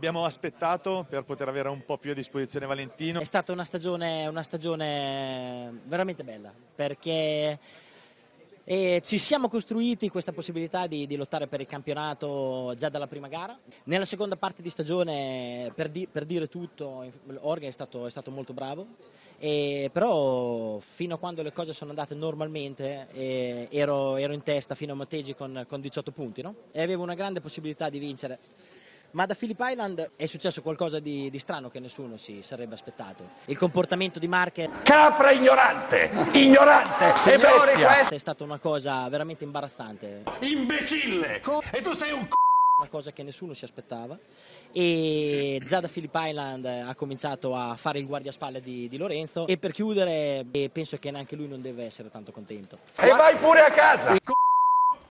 abbiamo aspettato per poter avere un po' più a disposizione Valentino. È stata una stagione veramente bella, perché ci siamo costruiti questa possibilità di lottare per il campionato già dalla prima gara. Nella seconda parte di stagione, per dire tutto, Orga è stato molto bravo, però fino a quando le cose sono andate normalmente ero in testa fino a Motegi con 18 punti, no? E avevo una grande possibilità di vincere. Ma da Phillip Island è successo qualcosa di strano che nessuno si sarebbe aspettato. Il comportamento di Marquez, capra ignorante e bestia, è stata una cosa veramente imbarazzante. imbecille, e tu sei un Una cosa che nessuno si aspettava, e già da Phillip Island ha cominciato a fare il guardiaspalle di Lorenzo, e per chiudere penso che neanche lui non deve essere tanto contento. e vai pure a casa.